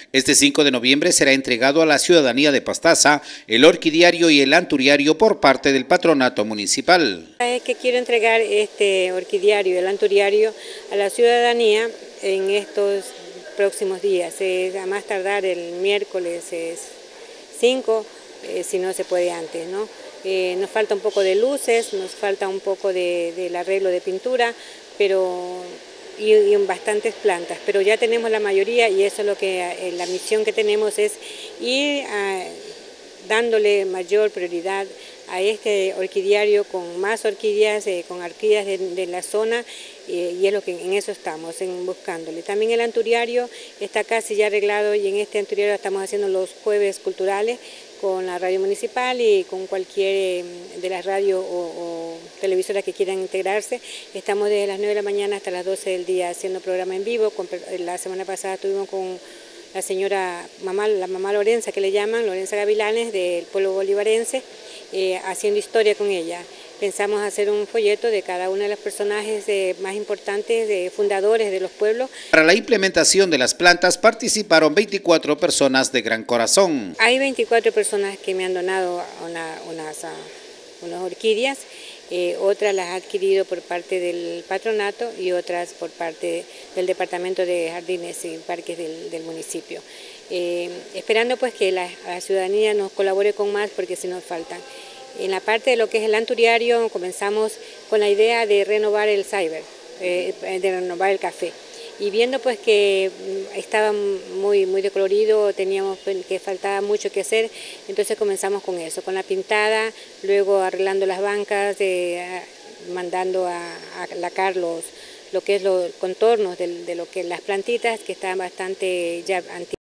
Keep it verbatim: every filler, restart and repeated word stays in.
Este cinco de noviembre será entregado a la ciudadanía de Pastaza el orquidiario y el anturiario por parte del patronato municipal. Es que quiero entregar este orquidiario y el anturiario a la ciudadanía en estos próximos días, es a más tardar el miércoles cinco, eh, si no se puede antes, ¿no? Eh, nos falta un poco de luces, nos falta un poco de, del arreglo de pintura, pero y, y bastantes plantas, pero ya tenemos la mayoría y eso es lo que eh, la misión que tenemos es ir a, dándole mayor prioridad a este orquidiario con más orquídeas, eh, con orquídeas de, de la zona, eh, y es lo que en eso estamos, en buscándole. También el anturiario está casi ya arreglado y en este anturiario estamos haciendo los jueves culturales con la radio municipal y con cualquier de las radios o, o televisoras que quieran integrarse. Estamos desde las nueve de la mañana hasta las doce del día haciendo programa en vivo. La semana pasada estuvimos con la señora mamá, la mamá Lorenza, que le llaman, Lorenza Gavilanes, del pueblo bolivarense, eh, haciendo historia con ella. Pensamos hacer un folleto de cada uno de los personajes eh, más importantes, de fundadores de los pueblos. Para la implementación de las plantas participaron veinticuatro personas de gran corazón. Hay veinticuatro personas que me han donado una, unas, unas orquídeas, eh, otras las ha adquirido por parte del patronato y otras por parte del Departamento de Jardines y Parques del, del municipio. Eh, esperando pues que la, la ciudadanía nos colabore con más porque si nos faltan. En la parte de lo que es el anturiario comenzamos con la idea de renovar el cyber, eh, de renovar el café. Y viendo pues que estaba muy, muy decolorido, teníamos que faltaba mucho que hacer, entonces comenzamos con eso, con la pintada, luego arreglando las bancas, eh, mandando a, a lacar los, lo que es los contornos de, de lo que las plantitas que estaban bastante ya antiguas.